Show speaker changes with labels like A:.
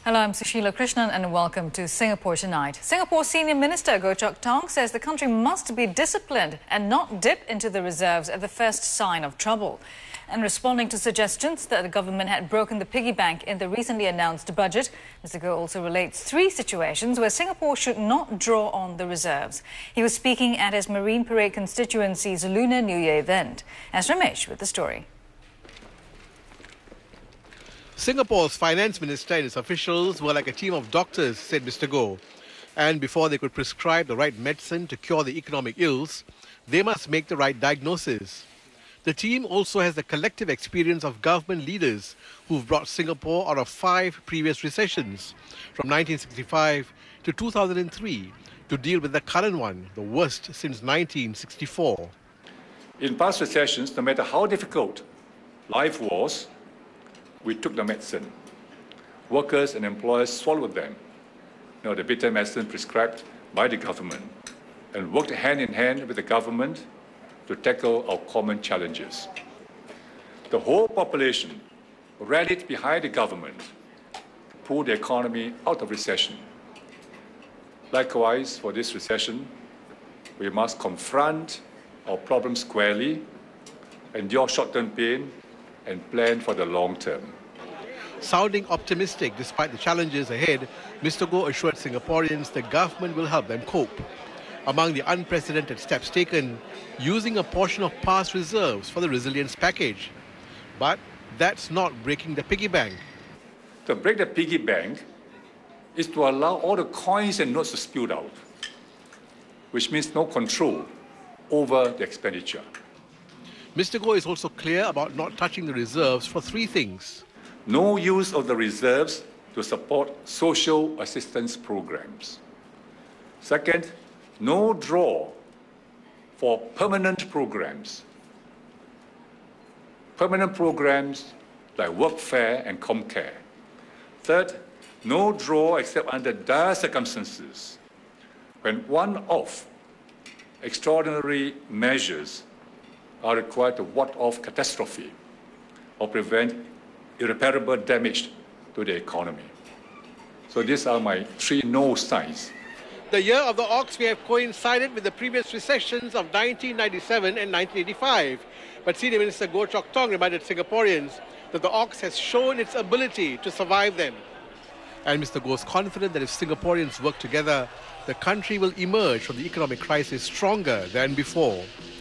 A: Hello, I'm Sushila Krishnan and welcome to Singapore Tonight. Singapore Senior Minister Goh Chok Tong says the country must be disciplined and not dip into the reserves at the first sign of trouble. And responding to suggestions that the government had broken the piggy bank in the recently announced budget, Mr. Goh also relates 3 situations where Singapore should not draw on the reserves. He was speaking at his Marine Parade constituency's Lunar New Year event. As Ramesh with the story.
B: Singapore's finance minister and his officials were like a team of doctors, said Mr. Goh. And before they could prescribe the right medicine to cure the economic ills, they must make the right diagnosis. The team also has the collective experience of government leaders who've brought Singapore out of 5 previous recessions, from 1965 to 2003, to deal with the current one, the worst since 1964.
C: In past recessions, no matter how difficult life was, we took the medicine. Workers and employers swallowed them, the bitter medicine prescribed by the government, and worked hand in hand with the government to tackle our common challenges. The whole population rallied behind the government to pull the economy out of recession. Likewise, for this recession, we must confront our problems squarely, endure short-term pain, and plan for the long term.
B: Sounding optimistic despite the challenges ahead, Mr. Goh assured Singaporeans the government will help them cope. Among the unprecedented steps taken, using a portion of past reserves for the resilience package. But that's not breaking the piggy bank.
C: To break the piggy bank is to allow all the coins and notes to spill out, which means no control over the expenditure.
B: Mr. Goh is also clear about not touching the reserves for 3 things.
C: No use of the reserves to support social assistance programs. Second, no draw for permanent programs. Permanent programs like workfare and comcare. Third, no draw except under dire circumstances, when one-off extraordinary measures are required to ward off catastrophe or prevent irreparable damage to the economy. So these are my 3 no signs.
B: The year of the ox may have coincided with the previous recessions of 1997 and 1985. But Senior Minister Goh Chok Tong reminded Singaporeans that the ox has shown its ability to survive them. And Mr. Goh is confident that if Singaporeans work together, the country will emerge from the economic crisis stronger than before.